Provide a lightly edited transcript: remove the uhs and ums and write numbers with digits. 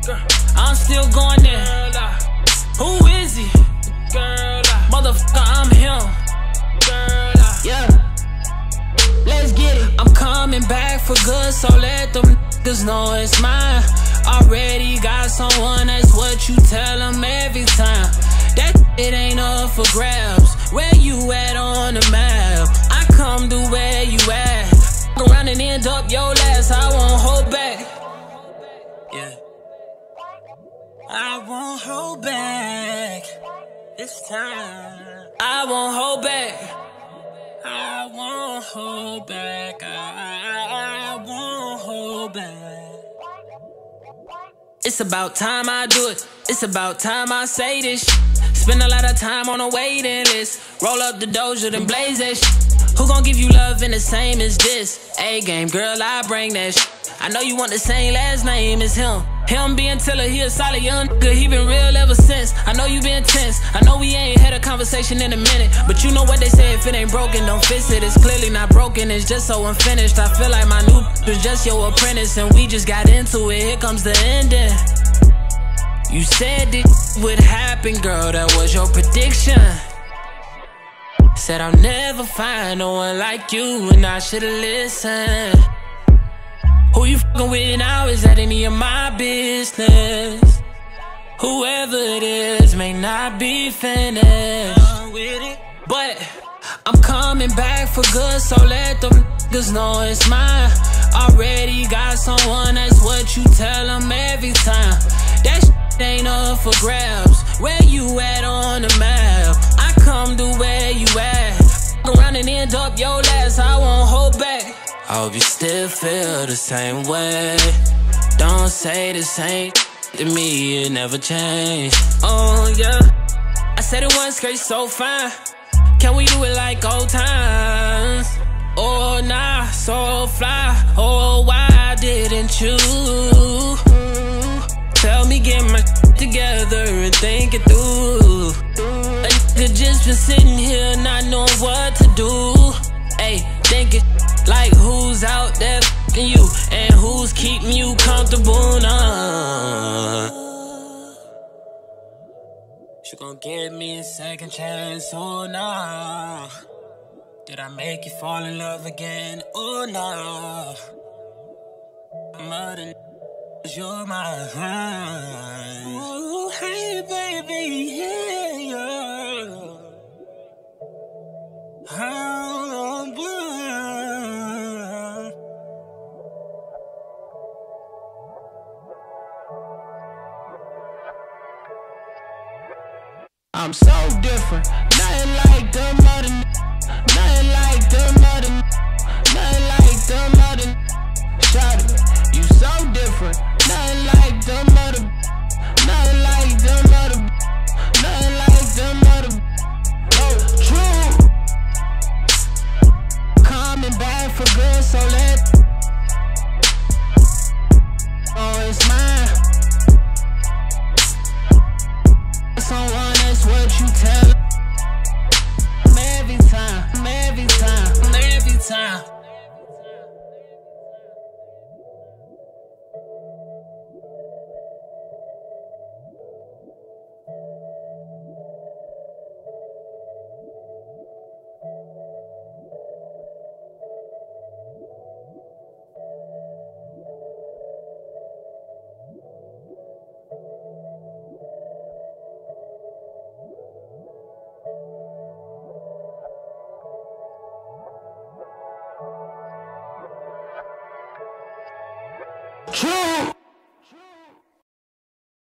I'm still going there. Who is he? Motherfucker, I'm him. Yeah, let's get it. I'm coming back for good, so let them niggas know it's mine. Already got someone, that's what you tell them every time. That it ain't up for grabs. Where you at on the map? I come to where you at. Go around and end up your last. I won't hold back. Yeah, I won't hold back this time. I won't hold back. I won't hold back. I won't hold back. It's about time I do it. It's about time I say this shit. Spend a lot of time on a waiting list. Roll up the doja, then blaze that shit. Who gon' give you love in the same as this? A-game, girl, I bring that shit. I know you want the same last name as him. Him being Tiller, he a solid young nigga, he been real ever since. I know you been tense, I know we ain't had a conversation in a minute, but you know what they say, if it ain't broken, don't fix it. It's clearly not broken, it's just so unfinished. I feel like my new was just your apprentice, and we just got into it, here comes the ending. You said it would happen, girl, that was your prediction. Said I'll never find no one like you, and I should've listened. Who you fucking with now, is that any of my business? Whoever it is may not be finished, but I'm coming back for good, so let them niggas know it's mine. Already got someone, that's what you tell them every time. That shit ain't up for grabs. Where you at on the map? I come to where you at. Fuck around and end up your last. I won't hold back. I hope you still feel the same way. Don't say this ain't to me, it never changed. Oh yeah, I said it once, girl, you so fine. Can we do it like old times? Oh nah, so fly. Oh, why didn't you? Tell me, get my together and think it through. A nigga just been sitting here not knowing what to do. Ayy, thinking like who's out there f***ing you, and who's keeping you comfortable now. She gon' give me a second chance, oh nah. Did I make you fall in love again, oh nah. Mother, you're mine. Ooh, hey baby, yeah. How long I'm so different, nothing like them other, nothing like them other, nothing like them other. Shout it, you so different, nothing like them other, nothing like them other, nothing like them other. Oh, true. Coming back for good, so let oh, it's mine. Someone, that's what you tell them every time, every time, every time. True.